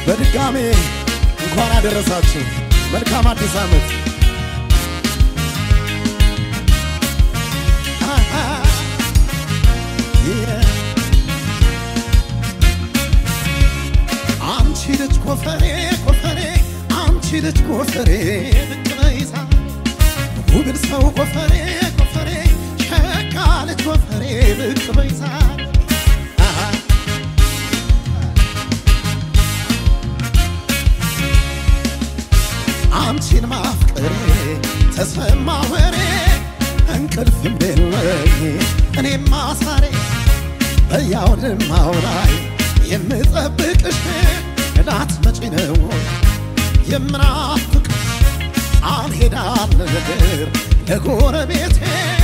በድጋሜ እንኳን አደረሳችሁ መልካም አዲስ ዓመት አንቺ ልጅ ኮፈሬ ኮፈሬ አንቺ ልጅ ኮፈሬ ብትመይሳ ውብን ሰው ኮፈሬ ኮፈሬ ሸካ ልጅ ኮፈሬ ብትመይሳ አንቺን ማፍቀሬ ተሰማ ወሬ እንቅልፍ እንደለኝ እኔም ማሳሬ በያውድም አውራይ የምጠብቅሽ እናት መጪ ነው የምናፍቅ አልሄዳል ነገር ለጎረቤቴ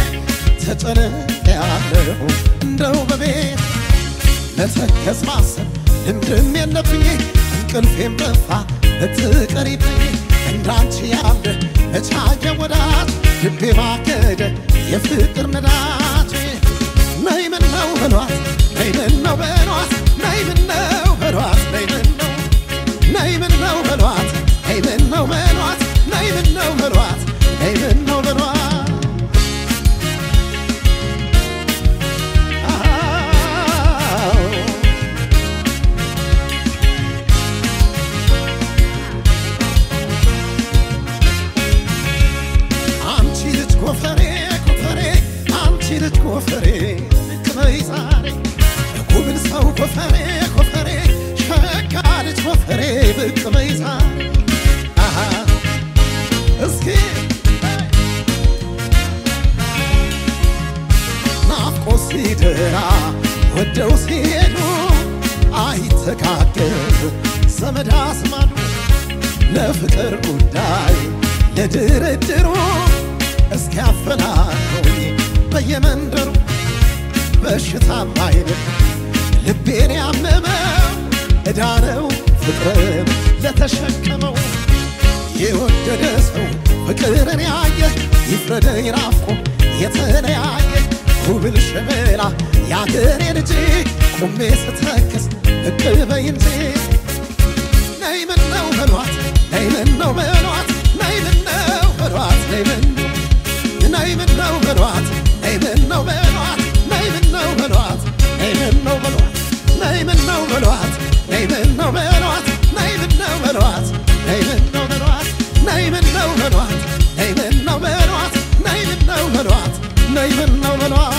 ተጨነቅያለሁ እንደው በቤት ለተከዝ ማሰብ ልምድም የለብኝ እንቅልፌም ጠፋ ልትቀሪብኝ እንዳንቺ ያለ እቻየ ወዳጅ ልቤ ማገደ የፍቅር ነዳጅ ነይ ምነው በሏት ነይ ምነው በሏት ነይ ምነው በሏት ነይ ምነው በሏት ነይ ምነው በሏት ነይ ምነው በሏት ነይ ምነው በሏት ኮፈሬ ከመይዛሬ ጉብል ሰው ኮፈሬ ኮፈሬ ሸካ ልጅ ኮፈሬ በከመይዛሬ እስኪ ናፍቆት ሲደራ ወደው ሲሄዱ አይተካከል ዘመድ አስማዱ ለፍቅር ጉዳይ ለድርድሩ እስኪ አፈናቀኝ በየመንደሩ በሽታ ማይነት ልቤን ያመመው እዳነው ፍቅርን ለተሸከመው የወደደ ሰው ፍቅርን ያየ ይፍረደኝ ናፍቆ የተለያየ ውብል ሸበላ ያገሬ ልጅ ቆሜ ስተክስ እቅበይ እንጂ ነይ ምነው በሏት ነይ ምነው በሏት ነይ ምነው በሏት ነይ ምነው በሏት ነይ ምነው በሏት ነይ ምነው በሏት ነይ ምነው በሏት ነይ ምነው በሏት ነይ ምነው በሏት ነይ ምነው በሏት ነይ ምነው በሏት ነይ ምነው በሏት ነይ ምነው በሏት ነይ ምነው በሏት ነይ ምነው በሏት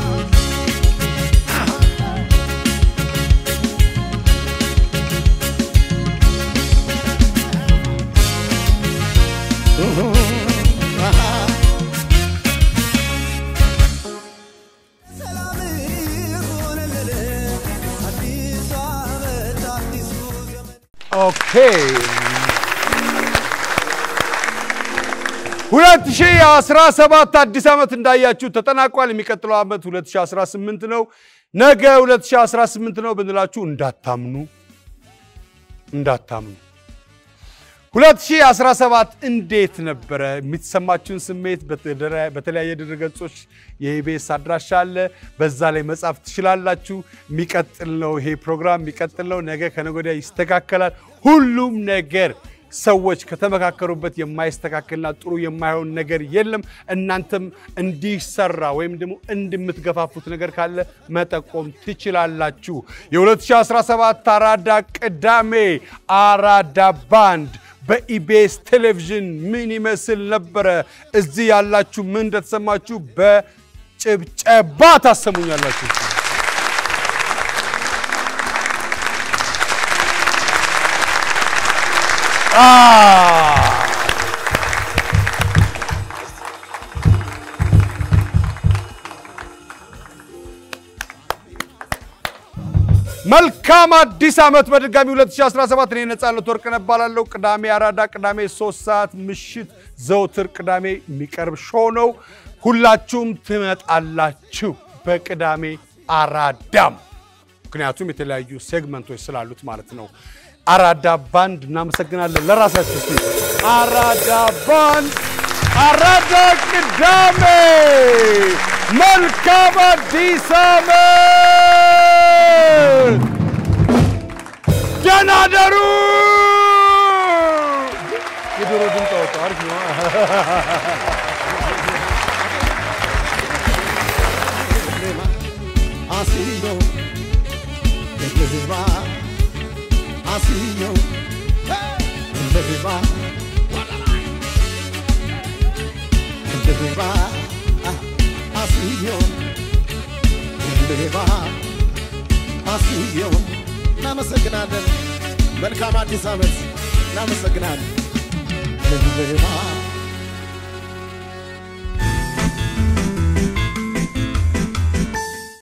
Okay. 2017 አዲስ ዓመት እንዳያችሁ ተጠናቋል የሚቀጥለው ዓመት 2018 ነው ነገ 2018 ነው ብንላችሁ እንዳታምኑ 2017 እንዴት ነበር የሚተሰማችሁን ስሜት በተለያየ ድረገጾች የኢቢኤስ አድራሻ አለ በዛ ላይ መጻፍ ትችላላችሁ የሚቀጥል ነው ይሄ ፕሮግራም የሚቀጥል ነው ነገ ከነገ ወዲያ ይስተካከላል ሁሉም ነገር ሰዎች ከተመካከሩበት የማይስተካከልና ጥሩ የማይሆን ነገር የለም እናንተም እንዲሰራ ወይም ደግሞ እንድምትገፋፉት ነገር ካለ መጠቆም ትችላላችሁ የ2017 አራዳ ቅዳሜ አራዳ ባንድ በኢቢኤስ ቴሌቪዥን ምን ይመስል ነበር እዚህ ያላችሁ ምን እንደተሰማችሁ በጭብጨባ ታሰሙኛላችሁ መልካም አዲስ ዓመት በድጋሚ 2017 እኔ ነጻነት ወርቅነህ እባላለሁ ቅዳሜ አራዳ ቅዳሜ 3 ሰዓት ምሽት ዘውትር ቅዳሜ የሚቀርብ ሾው ነው ሁላችሁም ትመጣላችሁ በቅዳሜ አራዳም ምክንያቱም የተለያዩ ሴግመንቶች ስላሉት ማለት ነው አራዳ ባንድ እናመሰግናለን ለራሳችሁ እስቲ አራዳ ባንድ አራዳ ቅዳሜ መልካም አዲስ ዓመት ደህና ደሩ Asino, Endeva, Asino, Endeva, Endeva, Asino, Endeva, Asino. Namaskanaden, welcome at this summit. Namaskanaden, Endeva.